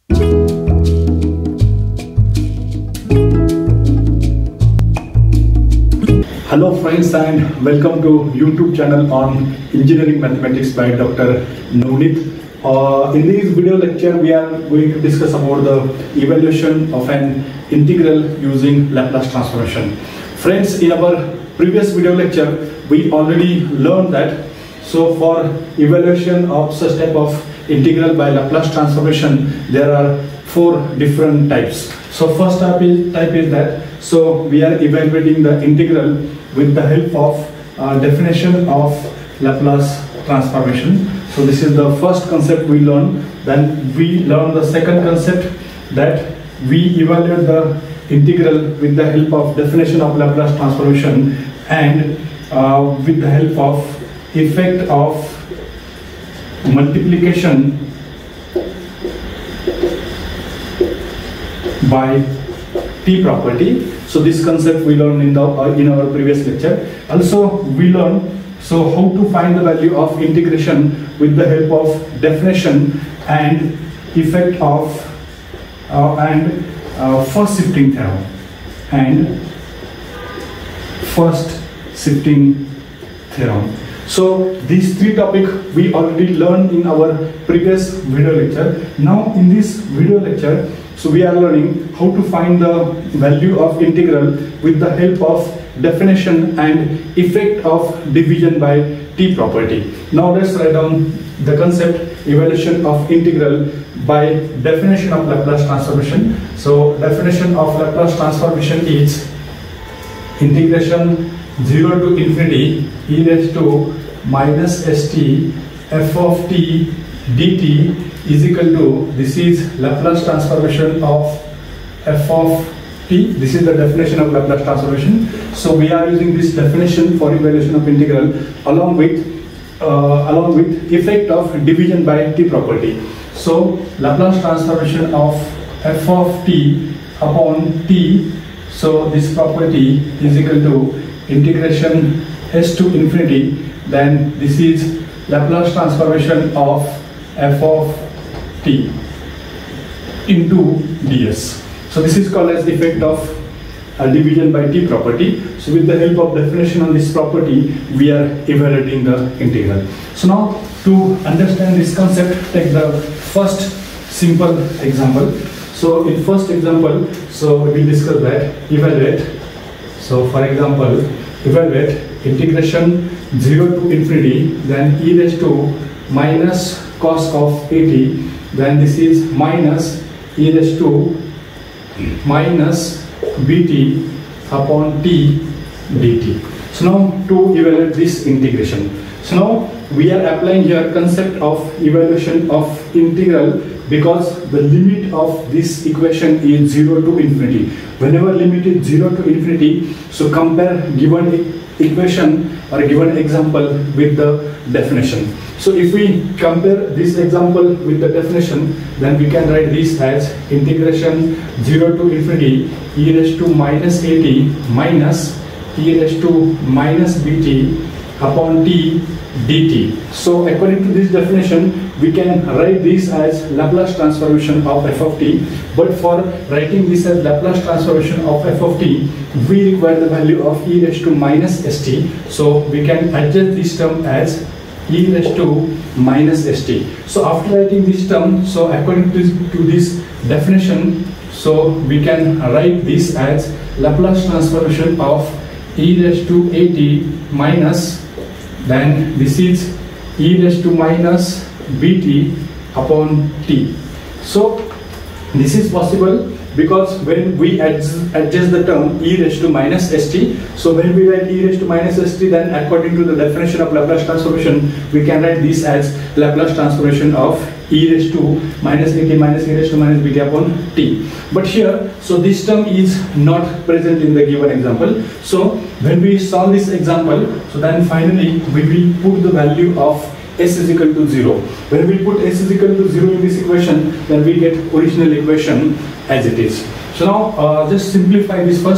Hello friends and welcome to YouTube channel on Engineering Mathematics by Dr. Navneet. In this video lecture we are going to discuss about the evaluation of an integral using Laplace transformation. Friends, in our previous video lecture we already learned that for evaluation of such type of integral by Laplace transformation there are 4 different types. So first type is that we are evaluating the integral with the help of definition of Laplace transformation. So this is the first concept we learn. Then we learn the second concept, that we evaluate the integral with the help of definition of Laplace transformation and with the help of effect of multiplication by T property. So this concept we learned in our previous lecture. Also we learned how to find the value of integration with the help of definition and effect of first shifting theorem and first shifting theorem. So these 3 topics we already learned in our previous video lecture. Now in this video lecture, so we are learning how to find the value of integral with the help of definition and effect of division by T property. Now let's write down the concept evaluation of integral by definition of Laplace transformation. So definition of Laplace transformation is integration 0 to infinity e raised to minus st f of t dt is equal to, this is Laplace transformation of f of t. This is the definition of Laplace transformation. So we are using this definition for evaluation of integral along with effect of division by T property. So Laplace transformation of f of t upon t. So this property is equal to integration s to infinity. Then this is Laplace transformation of f of t into ds. So this is called as effect of division by T property. So with the help of definition on this property we are evaluating the integral. So now to understand this concept, take the first simple example. So in first example, so we will discuss that evaluate. So for example, evaluate integration 0 to infinity, then e raised to minus cos of 80, then this is minus e raised to minus bt upon t dt. So now to evaluate this integration. So now we are applying here concept of evaluation of integral because the limit of this equation is 0 to infinity. Whenever limit is 0 to infinity, so compare given equation or given example with the definition. So if we compare this example with the definition, then we can write this as integration 0 to infinity e raised to minus 80 minus e raised to minus bt upon t dt. So according to this definition we can write this as Laplace transformation of f of t, but for writing this as Laplace transformation of f of t we require the value of e raised to minus st. So we can adjust this term as e raised to minus st. So after writing this term, so according to this definition, so we can write this as Laplace transformation of e raised to 80 minus, then this is e raised to minus bt upon t. So this is possible because when we adjust the term e raised to minus st, so when we write e raised to minus st, then according to the definition of Laplace transformation we can write this as Laplace transformation of e raised to minus 80 minus e raised to minus bt upon t. But here, so this term is not present in the given example. So when we solve this example, so then finally we will put the value of s is equal to 0. When we put s is equal to 0 in this equation, then we get original equation as it is. So now just simplify this first.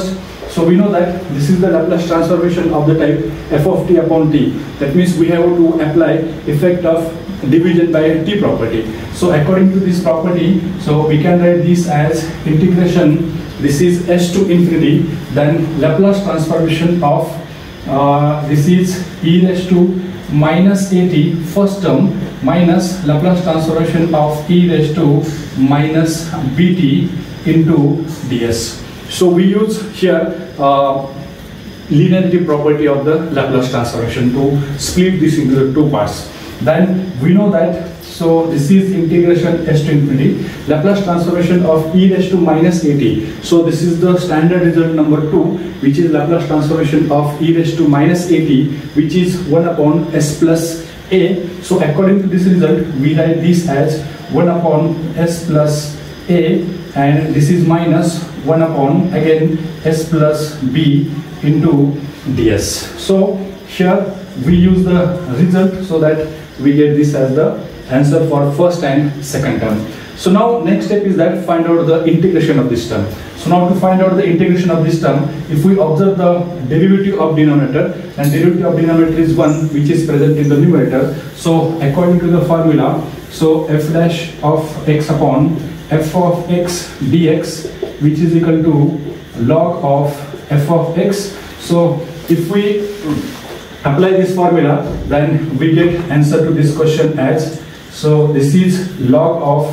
So we know that this is the Laplace transformation of the type f of t upon t. That means we have to apply effect of division by t property. So according to this property, so we can write this as integration, this is s to infinity, then Laplace transformation of this is e raised to minus at first term minus Laplace transformation of e raised to minus bt into ds. So we use here linearity property of the Laplace transformation to split this into the two parts. Then we know that, so this is integration s to infinity, Laplace transformation of e raised to minus at. So this is the standard result number 2, which is Laplace transformation of e raised to minus at, which is 1 upon s plus a. So according to this result, we write this as 1 upon s plus a, and this is minus 1 upon again s plus b into ds. So here we use the result so that we get this as the answer for first and second term. So now next step is that find out the integration of this term. So now to find out the integration of this term, if we observe the derivative of denominator, and derivative of denominator is 1, which is present in the numerator. So according to the formula, so f dash of x upon f of x dx, which is equal to log of f of x. So if we apply this formula, then we get answer to this question as, so this is log of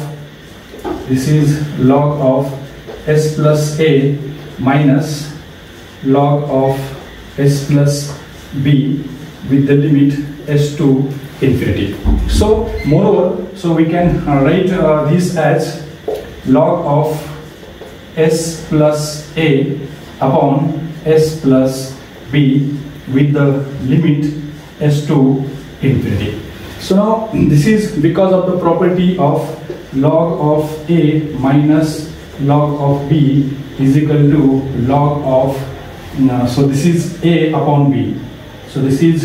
s plus a minus log of s plus b with the limit s to infinity. So moreover, so we can write this as log of s plus a upon s plus b with the limit s to infinity. So now this is because of the property of log of a minus log of b is equal to log of, so this is a upon b. So this is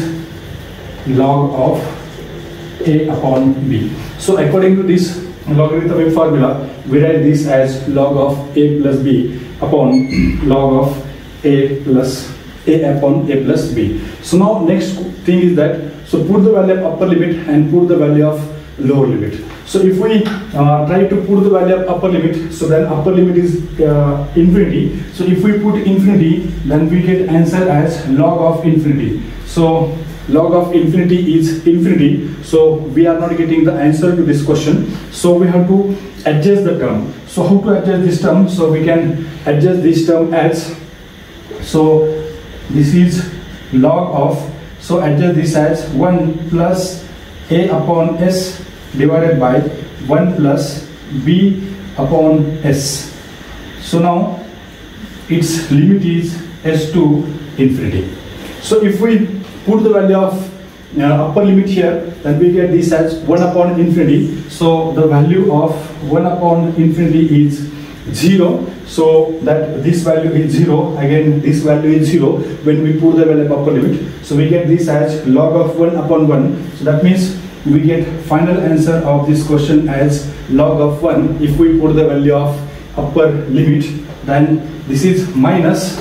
log of a upon b. So according to this logarithmic formula, we write this as log of a plus b upon log of a plus a upon a plus b. So now next thing is that, so put the value of upper limit and put the value of lower limit. So if we try to put the value of upper limit, so then upper limit is infinity. So if we put infinity, then we get answer as log of infinity. So log of infinity is infinity. So we are not getting the answer to this question. So we have to adjust the term. So how to adjust this term? So we can adjust this term as, so this is log of, so adjust this as 1 plus a upon s divided by 1 plus b upon s. So now its limit is s to infinity. So if we put the value of upper limit here, then we get this as 1 upon infinity. So the value of 1 upon infinity is 0. So that this value is 0, again this value is 0 when we put the value of upper limit. So we get this as log of 1 upon 1. So that means we get final answer of this question as log of 1. If we put the value of upper limit, then this is minus,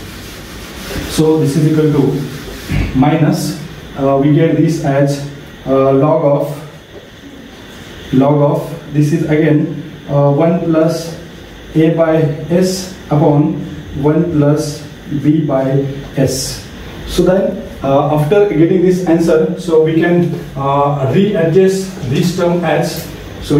so this is equal to minus, we get this as log of this is again 1 plus a by s upon 1 plus b by s. So then after getting this answer, so we can readjust this term as, so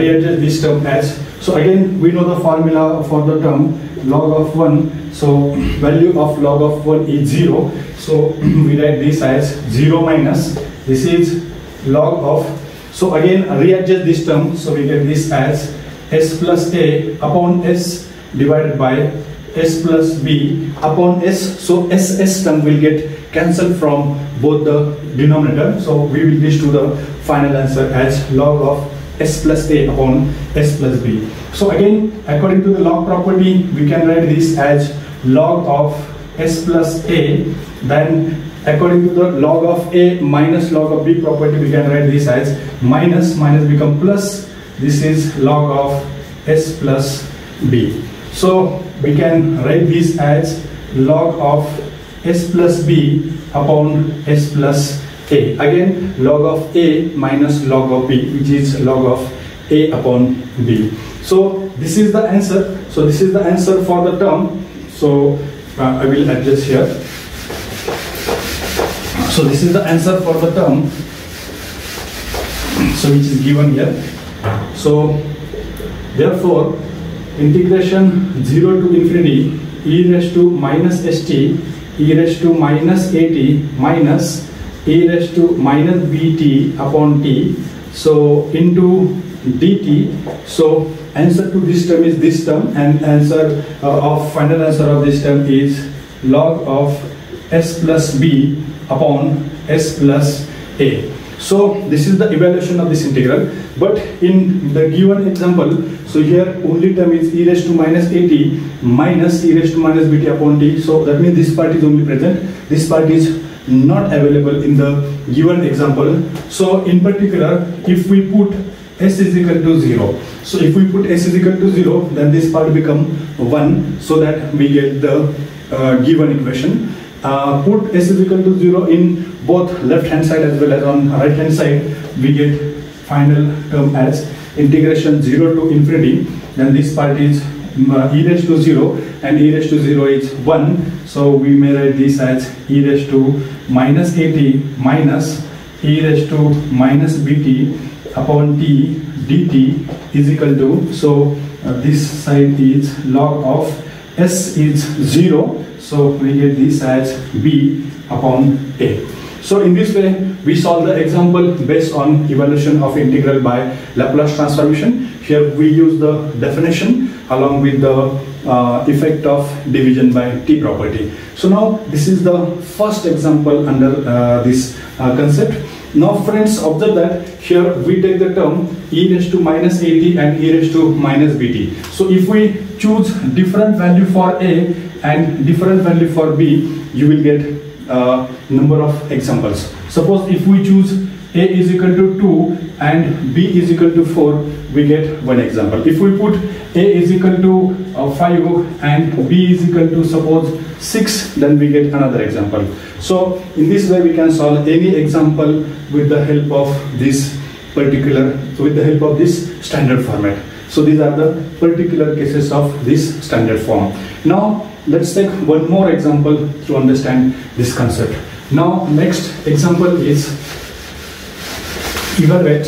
again we know the formula for the term log of 1. So value of log of 1 is 0. So we write this as 0 minus, this is log of, so again readjust this term. So we get this as s plus a upon s divided by s plus b upon s. So s term will get cancelled from both the denominator. So we will reach to the final answer as log of s plus a upon s plus b. So again, according to the log property, we can write this as log of s plus a. Then according to the log of a minus log of b property, we can write this as minus become plus. This is log of s plus b. So we can write this as log of s plus b upon s plus a. Again, log of a minus log of b, which is log of a upon b. So this is the answer. So this is the answer for the term. So I will adjust here. So this is the answer for the term, so which is given here. So therefore integration 0 to infinity e raised to minus st e raised to minus at minus e raised to minus bt upon t, so into dt. So answer to this term is this term, and answer final answer of this term is log of s plus b upon s plus a. So this is the evaluation of this integral. But in the given example, so here only term is e raised to minus at minus e raised to minus bt upon t. So that means this part is only present. This part is not available in the given example. So in particular, if we put s is equal to 0, so if we put s is equal to 0, then this part become 1, so that we get the given equation. Put s is equal to 0 in both left hand side as well as on right hand side, we get final term as integration 0 to infinity. Then this part is e raised to 0, and e raised to 0 is 1, so we may write this as e raised to minus at minus e raised to minus bt upon t dt is equal to, so this side is log of s is 0, so we get this as b upon a. So in this way we solve the example based on evaluation of integral by Laplace transformation. Here we use the definition along with the effect of division by t property. So now this is the first example under this concept. Now friends, observe that here we take the term e raised to minus at and e raised to minus bt. So if we choose different value for a and different value for b, you will get number of examples. Suppose if we choose a is equal to 2 and b is equal to 4, we get one example. If we put a is equal to 5 and b is equal to suppose 6, then we get another example. So in this way we can solve any example with the help of this standard format. So these are the particular cases of this standard form. Now let's take one more example to understand this concept. Now next example is evaluate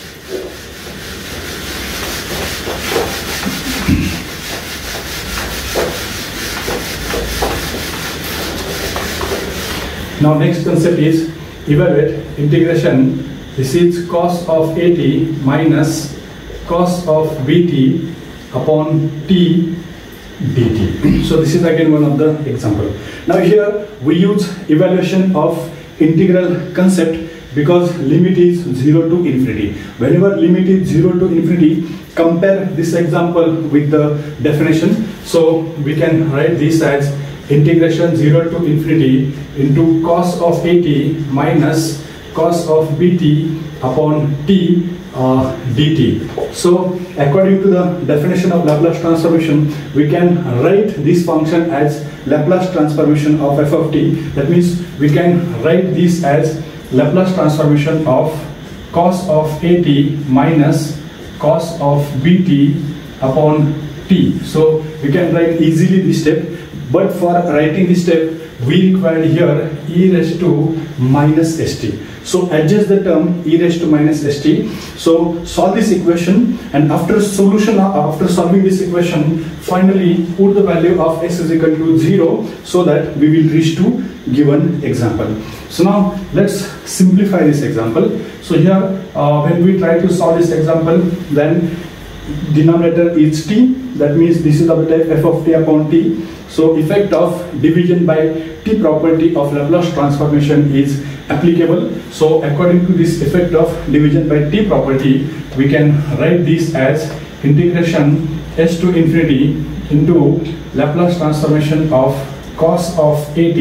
now next concept is evaluate integration. This is cos of at minus cos of bt upon t dt. So this is again one of the example. Now here we use evaluation of integral concept because limit is 0 to infinity. Whenever limit is 0 to infinity, compare this example with the definition. So we can write this as integration 0 to infinity into cos of at minus cos of bt upon t dt. So according to the definition of Laplace transformation, we can write this function as Laplace transformation of f of t. That means we can write this as Laplace transformation of cos of at minus cos of bt upon t. So we can write easily this step, but for writing this step we require here e raised to minus st. So adjust the term e raised to minus st. So solve this equation, and after solving this equation, finally put the value of s is equal to 0, so that we will reach to given example. So now let's simplify this example. So here when we try to solve this example, then denominator is t, that means this is of the type f of t upon t. So effect of division by t property of Laplace transformation is applicable. So according to this effect of division by t property, we can write this as integration s to infinity into Laplace transformation of cos of at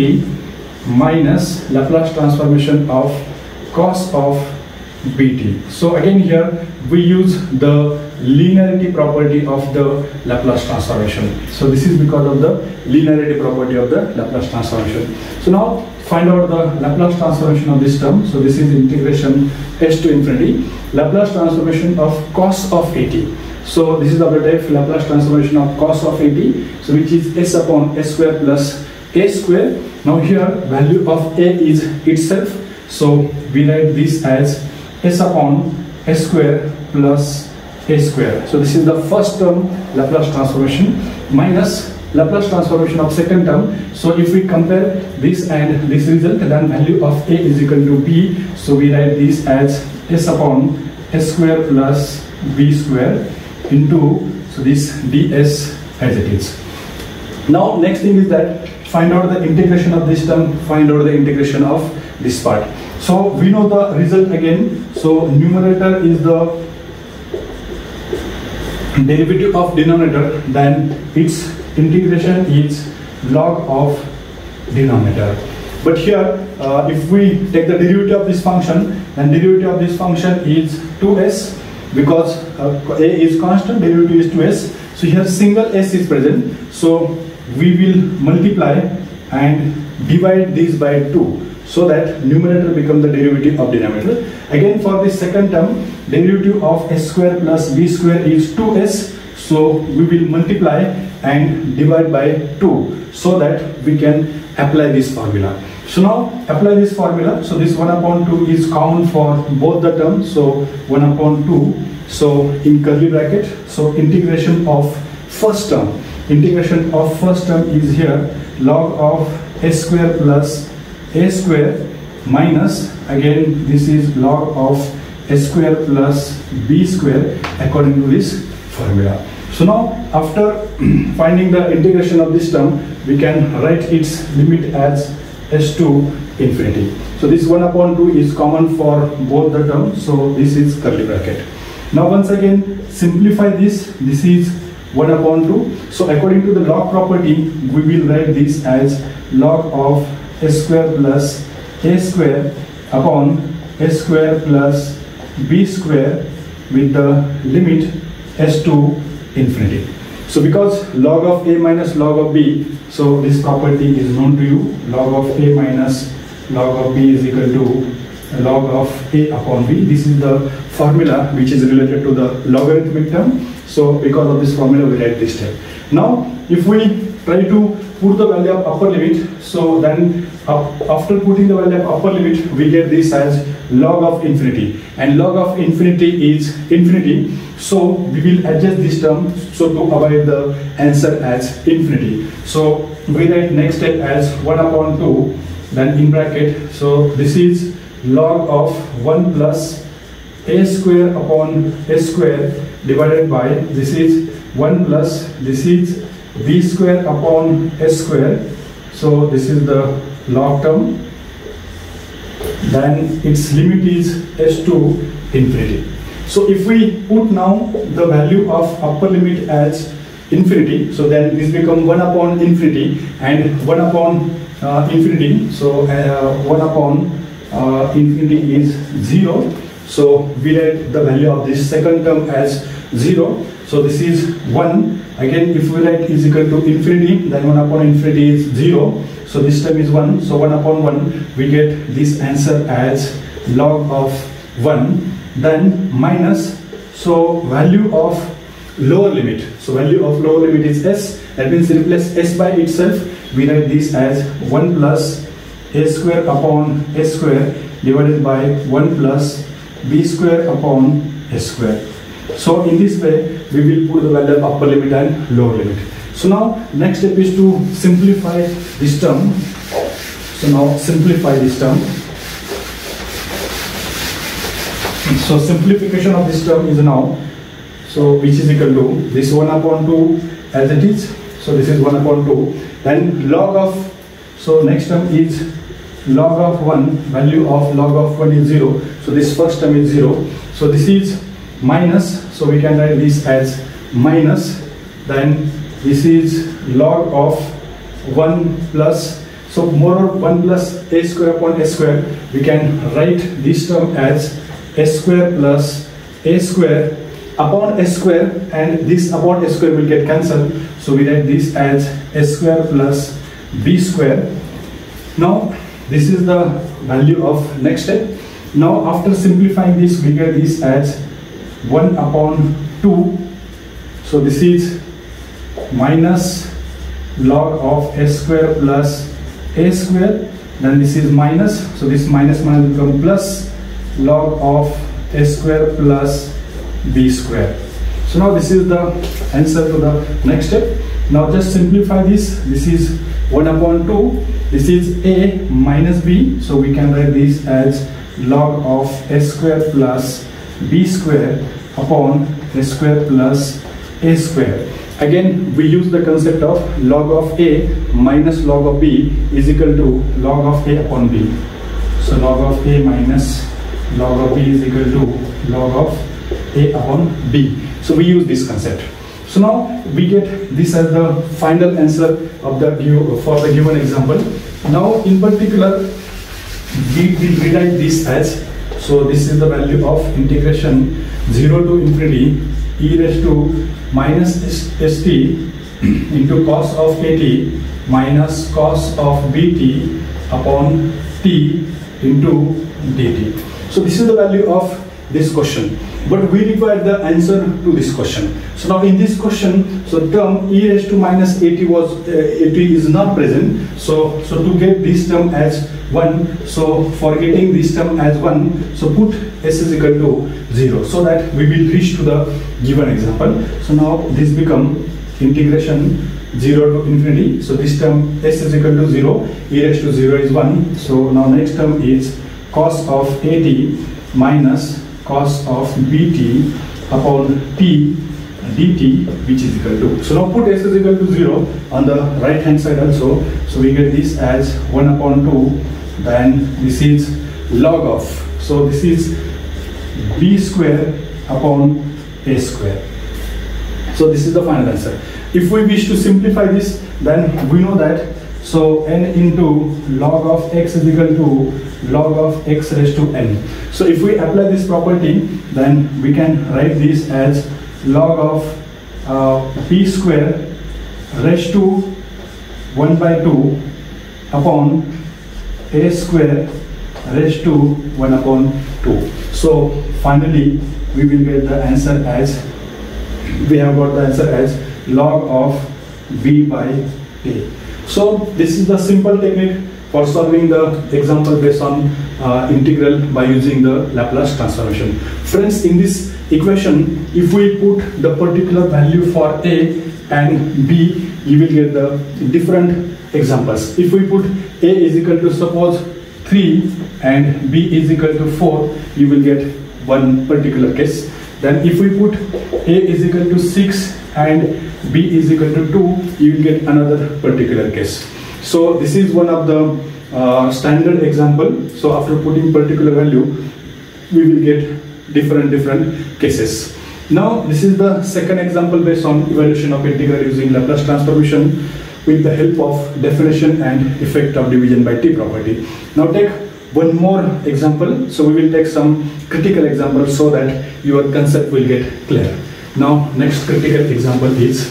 minus Laplace transformation of cos of bt. So again here we use the linearity property of the Laplace transformation. So this is because of the linearity property of the Laplace transformation. So now find out the Laplace transformation of this term. So this is integration s to infinity Laplace transformation of cos of at. So this is the type Laplace transformation of cos of at, so which is s upon s square plus a square. Now here value of a is itself, so we write this as s upon s square plus a square. So this is the first term Laplace transformation minus Laplace transformation of second term. So if we compare this and this result, then value of a is equal to b. So we write this as s upon s square plus b square into, so this ds as it is. Now next thing is that find out the integration of this term, find out the integration of this part. So we know the result again. So numerator is the derivative of denominator, then its integration is log of denominator. But here if we take the derivative of this function, then derivative of this function is 2s, because a is constant, derivative is 2s. So here single s is present, so we will multiply and divide this by 2, so that numerator becomes the derivative of denominator. Again for the second term, derivative of s square plus b square is 2s, so we will multiply and divide by 2, so that we can apply this formula. So now apply this formula. So this 1 upon 2 is common for both the terms, so 1 upon 2, so in curly bracket. So integration of first term, integration of first term is here log of s square plus a square minus, again this is log of s square plus b square according to this formula. So now after finding the integration of this term, we can write its limit as s to infinity. So this 1 upon 2 is common for both the terms, so this is curly bracket. Now once again simplify this, this is 1 upon 2. So according to the log property, we will write this as log of s square plus a square upon s square plus b square with the limit s to infinity. So because log of a minus log of b, so this property is known to you. Log of a minus log of b is equal to log of a upon b. This is the formula which is related to the logarithmic term. So because of this formula we write this step. Now if we try to put the value of upper limit, so then after putting the value of upper limit, we get this as log of infinity, and log of infinity is infinity, so we will adjust this term so to avoid the answer as infinity. So we write next step as 1 upon 2, then in bracket, so this is log of 1 plus a square upon s square divided by, this is 1 plus, this is b square upon s square, so this is the log term, then its limit is s to infinity. So if we put now the value of upper limit as infinity, so then this becomes 1 upon infinity and 1 upon infinity, so 1 upon infinity is 0, so we write the value of this second term as 0, so this is 1. Again if we write is equal to infinity, then 1 upon infinity is 0, so this term is 1, so 1 upon 1 we get this answer as log of 1, then minus, so value of lower limit, so value of lower limit is s, that means replace s by itself, we write this as 1 plus a square upon s square divided by 1 plus b square upon s square. So in this way we will put the value of upper limit and lower limit. So now next step is to simplify this term. So now simplify this term. So simplification of this term is now, so which is equal to this 1 upon 2 as it is, so this is 1 upon 2, then log of, so next term is log of 1, value of log of 1 is 0, so this first term is 0, so this is minus, so we can write this as minus, then this is log of 1 plus, so more 1 plus a square upon s square, we can write this term as s square plus a square upon s square, and this upon s square will get cancelled, so we write this as s square plus b square. Now this is the value of next step. Now after simplifying this, we get this as 1 upon 2, so this is minus log of s square plus a square, then this is minus, so this minus minus will become plus log of s square plus b square. So now this is the answer to the next step. Now just simplify this. This is 1 upon 2, this is a minus b, so we can write this as log of s square plus b square upon s square plus a square. Again we use the concept of log of a minus log of b is equal to log of a upon b. So log of a minus log of b is equal to log of a upon b. So we use this concept. So now we get this as the final answer of the for the given example. Now in particular we will rewrite this as, so this is the value of integration 0 to infinity e raised to minus st into cos of at minus cos of bt upon t into dt. So this is the value of this question, but we require the answer to this question. So now in this question, so term e raised to minus at was at is not present, so to get this term as 1, so for getting this term as 1, so put s is equal to 0, so that we will reach to the given example. So now this become integration 0 to infinity, so this term s is equal to 0, e raised to 0 is 1, so now next term is cos of at minus cos of bt upon t dt, which is equal to, so now put s is equal to 0 on the right hand side also, so we get this as 1 upon 2, then this is log of, so this is b square upon a square. So this is the final answer. If we wish to simplify this, then we know that, so n into log of x is equal to log of x raised to n. So if we apply this property, then we can write this as log of b square raised to 1 by 2 upon a square raised to 1 upon 2. So finally we will get the answer as, we have got the answer as log of b by a. So this is the simple technique for solving the example based on integral by using the Laplace transformation. Friends, in this equation, if we put the particular value for a and b, you will get the different examples. If we put a is equal to suppose 3 and b is equal to 4, you will get one particular case. Then if we put a is equal to 6 and b is equal to 2, you will get another particular case. So this is one of the standard example. So after putting particular value, we will get different cases. Now this is the second example based on evaluation of integral using Laplace transformation with the help of definition and effect of division by t property. Now take one more example. So we will take some critical examples so that your concept will get clear. Now next critical example is,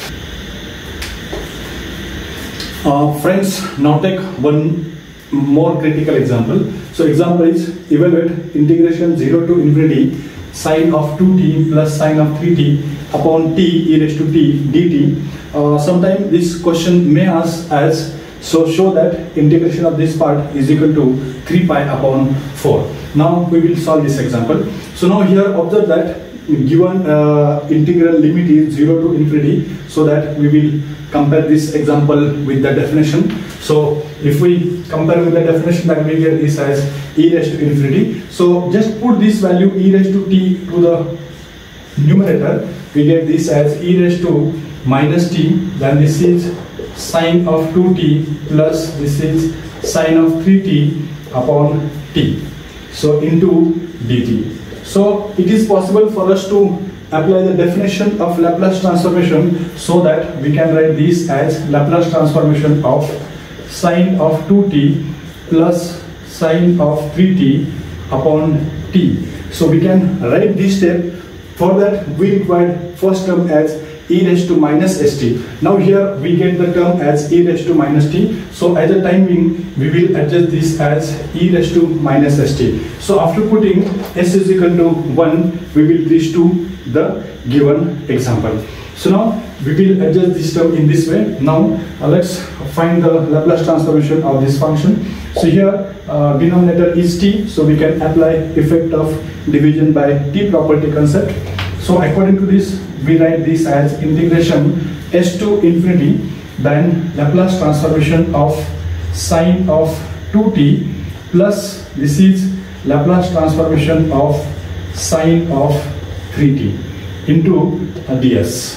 friends, now take one more critical example. So example is evaluate integration 0 to infinity sine of 2t plus sine of 3t upon t e raised to t dt. Sometimes this question may ask as, so show that integration of this part is equal to 3 pi upon 4. Now we will solve this example. So now here observe that given integral limit is 0 to infinity, so that we will compare this example with the definition. So if we compare with the definition, that we get this as e raised to infinity. So just put this value e raised to t to the numerator, we get this as e raised to minus t, then this is sine of 2t plus this is sine of 3t upon t, so into dt. So it is possible for us to apply the definition of Laplace transformation, so that we can write this as Laplace transformation of sine of 2t plus sine of 3t upon t. So we can write this step For that we required first term as e raised to minus st. Now here we get the term as e raised to minus t. So as a time being, we will adjust this as e raised to minus st. So after putting s is equal to 1, we will reach to the given example. So now we will adjust this term in this way. Now let's find the Laplace transformation of this function. So here denominator is t, so we can apply effect of division by t property concept. So according to this, we write this as integration s to infinity, then Laplace transformation of sine of 2t plus this is Laplace transformation of sine of 3t into ds.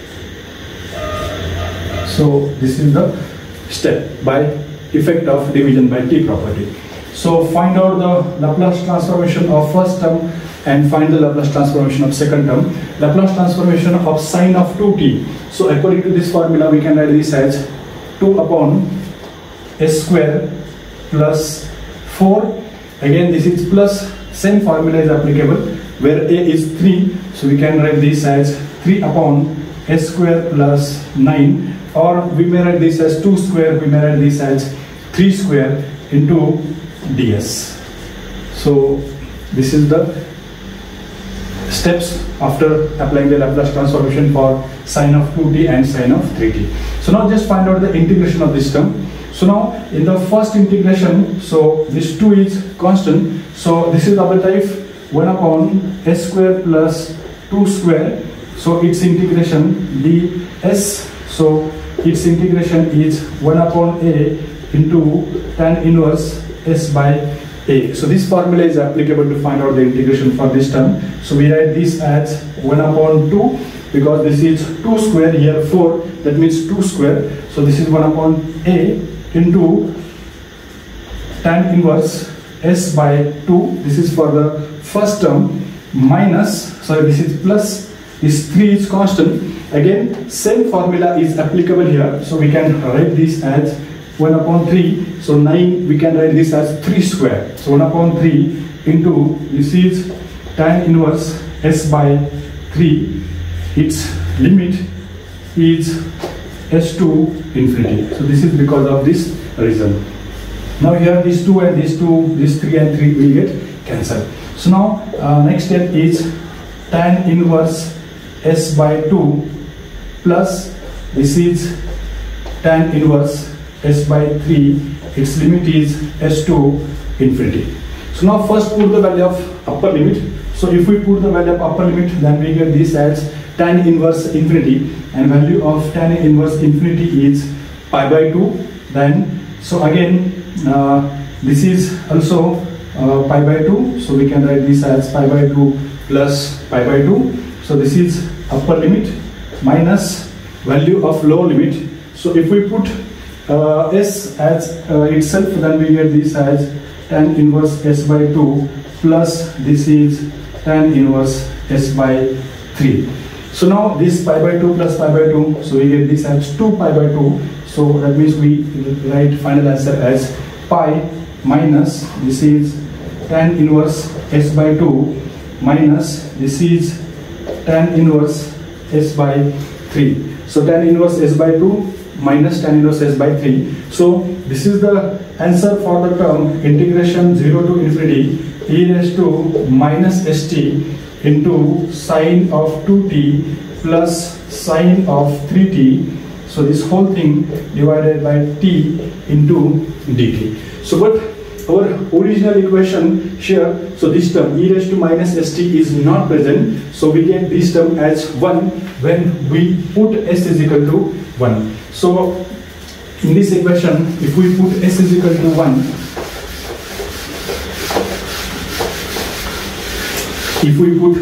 So this is the step by effect of division by t property. So find out the Laplace transformation of first term and find the Laplace transformation of second term. Laplace transformation of sine of 2t. So according to this formula, we can write this as 2 upon s square plus 4. Again, this is plus, same formula is applicable where a is 3. So we can write this as 3 upon s square plus 9, or we may write this as 2 square, we may write this as 3 square into ds. So this is the steps after applying the Laplace transformation for sine of 2t and sine of 3t. So now just find out the integration of this term. So now in the first integration, so this 2 is constant, so this is double type 1 upon s square plus 2 square, so its integration ds, so its integration is 1 upon a into tan inverse s by a. So this formula is applicable to find out the integration for this term. So we write this as 1 upon 2, because this is 2 square, here 4, that means 2 square. So this is 1 upon a into tan inverse s by 2. This is for the first term, minus, sorry, this is plus, this 3 is constant. Again, same formula is applicable here. So we can write this as 1 upon 3, so 9, we can write this as 3 square. So 1 upon 3 into, this is tan inverse s by 3, its limit is s to infinity. So this is because of this reason. Now here these 2 and these 2, this 3 and 3 will get cancelled. So now next step is tan inverse s by 2 plus this is tan inverse s by 3, its limit is s to infinity. So now first put the value of upper limit. So if we put the value of upper limit, then we get this as tan inverse infinity, and value of tan inverse infinity is pi by 2. Then so again this is also pi by 2, so we can write this as pi by 2 plus pi by 2. So this is upper limit minus value of lower limit. So if we put s as itself, then we get this as tan inverse s by 2 plus this is tan inverse s by 3. So now this pi by 2 plus pi by 2, so we get this as 2 pi by 2. So that means we write final answer as pi minus this is tan inverse s by 2 minus this is tan inverse s by 3. So tan inverse s by 2 minus tan inverse s by 3. So this is the answer for the term integration 0 to infinity e raised to minus st into sine of 2t plus sine of 3t. So this whole thing divided by t into dt. So but our original equation here, so this term e raised to minus st is not present, so we get this term as 1 when we put s is equal to 1. So in this equation, if we put s is equal to 1, if we put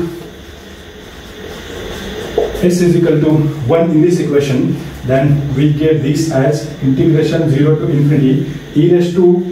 s is equal to 1 in this equation, then we get this as integration 0 to infinity e raised to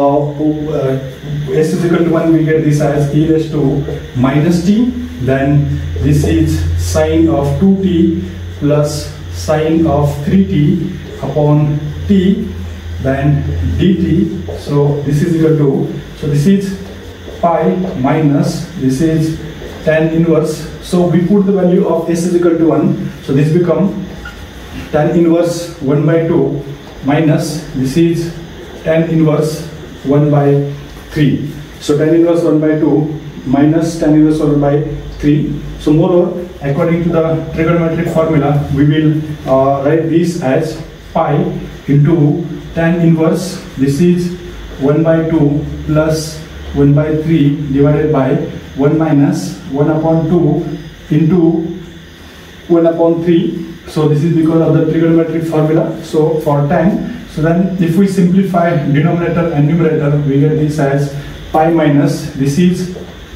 s is equal to 1, we get this as e raised to minus t, then this is sine of 2t plus sine of 3t upon t, then dt. So this is equal to, so this is pi minus this is tan inverse So we put the value of s is equal to 1. So this become tan inverse 1 by 2 minus this is tan inverse 1 by 3. So tan inverse 1 by 2 minus tan inverse 1 by 3. So moreover, according to the trigonometric formula, we will write this as pi into tan inverse, this is 1 by 2 plus 1 by 3 divided by 1 minus 1 upon 2 into 1 upon 3. So this is because of the trigonometric formula. So for tan, so then if we simplify denominator and numerator, we get this as pi minus, this is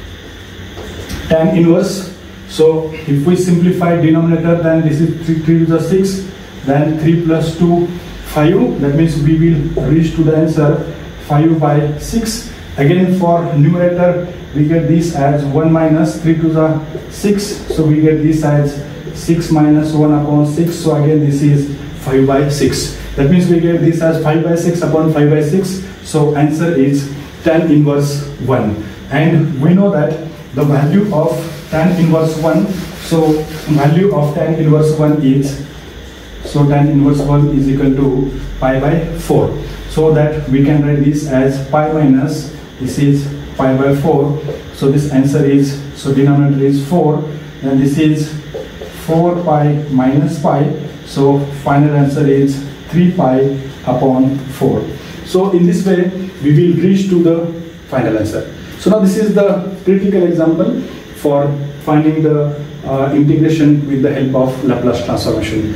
tan inverse. So if we simplify denominator, then this is 3 to the 6, then 3 plus 2, 5. That means we will reach to the answer 5 by 6. Again for numerator, we get this as 1 minus 3 to the 6. So we get this as 6 minus 1 upon 6. So again this is 5 by 6. That means we get this as 5 by 6 upon 5 by 6. So answer is tan inverse 1. And we know that the value of tan inverse 1, so value of tan inverse 1 is, so tan inverse 1 is equal to pi by 4. So that we can write this as pi minus, this is pi by 4. So this answer is, so denominator is 4, and this is 4 pi minus pi. So final answer is 3 pi upon 4. So in this way we will reach to the final answer. So now this is the critical example for finding the integration with the help of Laplace transformation.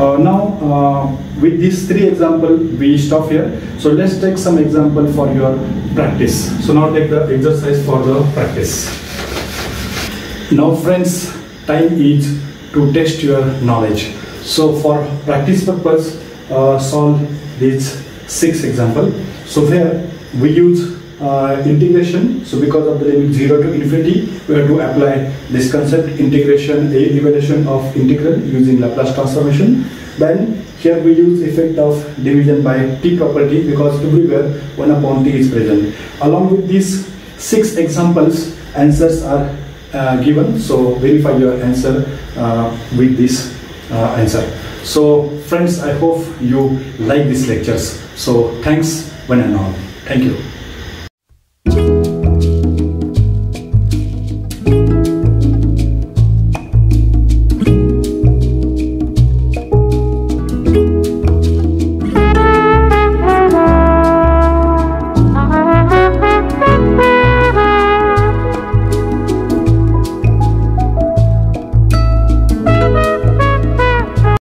Now with these 3 examples we stop here. So let's take some example for your practice. So now take the exercise for the practice. Now friends, time is to test your knowledge. So for practice purpose, solve these 6 example. So here we use integration. So because of the limit 0 to infinity, we have to apply this concept, integration, evaluation of integral using Laplace transformation. Then here we use effect of division by t property, because everywhere 1 upon t is present. Along with these 6 examples, answers are given. So verify your answer with this answer. So friends, I hope you like these lectures. So thanks one and all. Thank you.